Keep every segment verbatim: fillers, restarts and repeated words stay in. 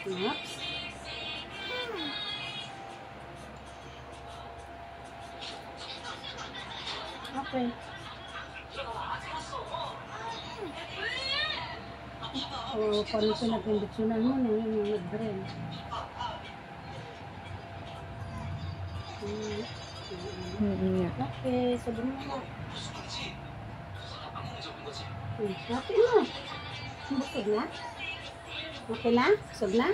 Oops. Okay. O, paano pinag-induksyonan mo na yun yung nag-brain? Mm-hmm. Okay, sabi mo na. Okay na. Busog na? Okay na? Busog na?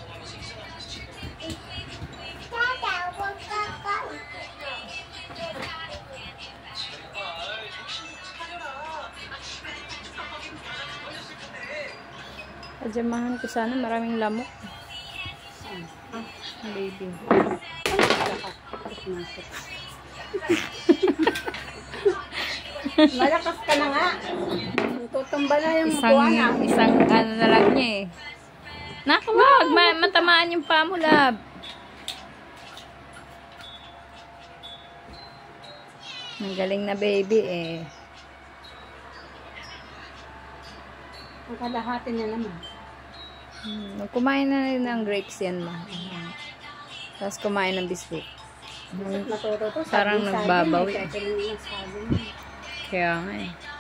Pajamahan ko sana, maraming lamok. Ah, baby. Malakas ka na nga. Tutumba na yung isang, buwana. Isang ano na lang niya eh. Naku, wag. Ma matamaan yung paa mo, lab. Ang galing na baby eh. Ang kalahati niya naman. Hmm, kumain na rin ng grapes yan, ma. Hmm. Tapos kumain ng biscuit. Hmm. Parang nagbabaw. Kaya Kaya nga eh.